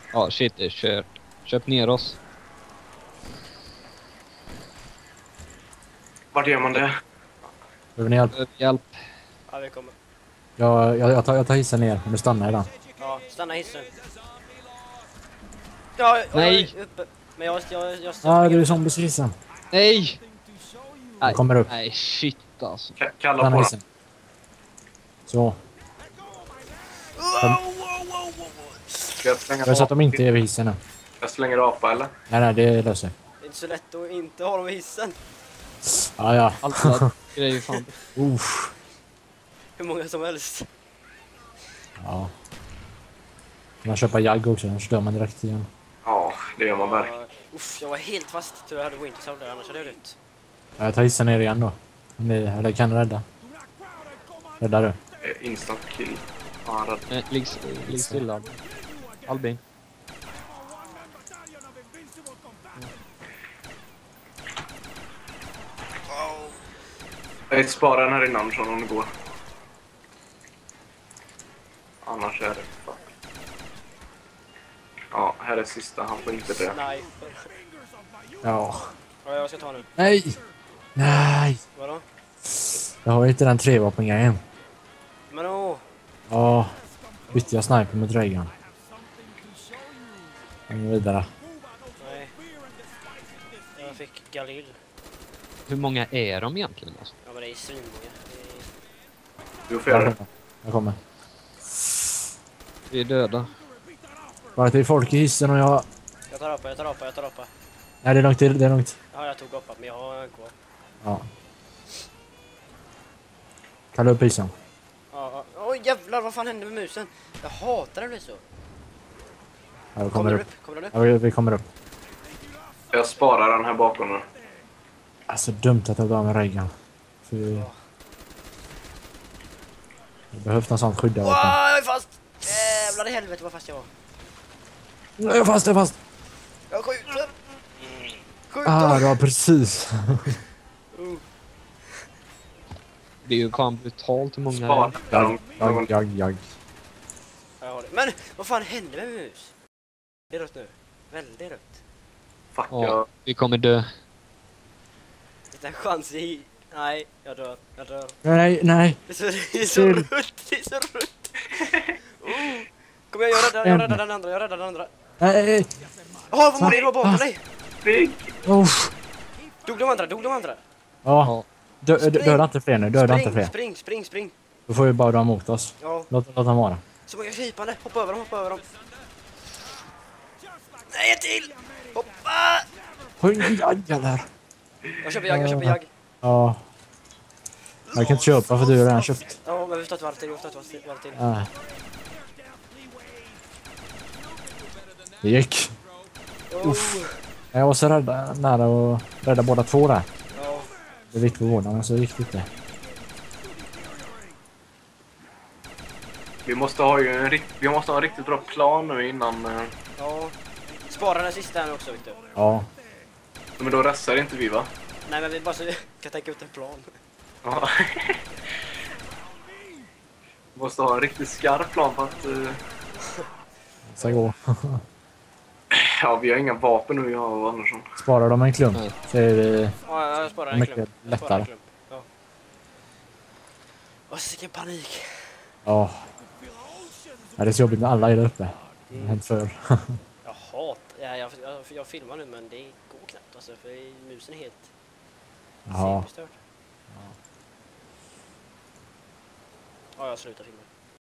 Ja, shit, det är kört. Köp ner oss. Vart gör man det? Behöver ni hjälp? Hjälp. Ja, vi kommer. Jag tar hissen ner. Men du stannar i den. Ja, stanna hissen. Ja, Nej. uppe. Men jag Ja, du är zombies i hissen. Nej! Jag kommer upp. Nej, shit alltså. Kalla Stanna på i den. hissen. Så. Ska jag slänga Jag så att de apa? inte är vid hissen nu. Jag slänger apa eller? Nej, det löser. Det är inte så lätt att inte ha dem i hissen. Ja. Alla grejer fan. Uff. Hur många som helst. Ja. Man köper jagg också, annars dör man direkt igen. Ja, det gör man verkligen. Uff, jag var helt fast. Tror jag hade Wintersound där, annars hade jag dött. Ja, jag tar hissen ner igen då. Eller kan rädda. Räddar du? Instant kill. Ja, rädd. Nej, ligg stilla. Albin. Jag sparar den här innan så om det går. Annars är det fuck. Ja, här är sista. Han får inte det. Nej. Ja. Ja, jag ska ta nu. Nej! Vadå? Jag har inte den 3-vapen-grejen. Men åh. Ja. Bytte jag sniper mot Reagan. Vidare. Nej. Jag fick Galil. Hur många är de egentligen alltså? Ja, men det är svinmånga. Du får göra det. Jag kommer. Vi är döda. Bara till folk i hissen och jag... Jag tar apa. Nej, det är långt till. Det är långt. Ja, jag tog apa, men jag har en kvar. Ja. Kalla upp hissen. Ja. Oj, jävlar, vad fan hände med musen? Jag hatar det blir så. Ja, vi kommer upp. Kommer den upp? Ja, vi kommer upp. Jag sparar den här bakom nu. Alltså dumt att jag gav med Reagan. För... Jag behövt någon sån skydda Wow, vapen. jag är fast! Jävlar i helvete vad fast jag var. Jag är fast! Jag skjuter! Ah, det var precis. Det är ju fan brutalt hur många Spara dem. Jag. Jag har det. Men vad fan hände med mus? Det är rött nu. Väldigt rött. Fuck, Ja, vi kommer dö. Lite chans i... Nej, jag dör. Nej. Det är så rött. Kom igen, jag räddar den andra. Nej. Åh, vad många det var bakom dig! Big. Dog de andra? Ja. Döda inte fler nu. Spring. Då får vi bara dem mot oss. Ja. Låt dem vara. Så många krypande. Hoppa över dem. Nej, ett till! Hoppa! Oj, jävlar. Jag köper jag. Ja. Jag kan inte köpa för du har redan köpt. Ja, men vi får ta ett varv till. Ja. Det gick. Jag var så nära att rädda båda två där. Ja. Det gick på vården, men så gick det inte. Vi måste ha en riktigt bra plan nu innan... Ja. Spara den sista här också, Victor. Ja. Men då ressar inte vi, va? Nej, men vi bara så kan tänka ut en plan. Ja. Vi måste ha en riktigt skarp plan på att... Så gå. Ja, vi har inga vapen nu, jag och Andersson. Sparar de en klump så är det Ja, jag sparar en mycket klump. lättare. Ja. Åh, vilken panik. Ja. Det är så jobbigt när alla är där uppe. Helt för. Jag hatar... Jag filmar nu, men det går knappt alltså, för musen är helt... Ja. Superstört. Ja, jag slutar filma.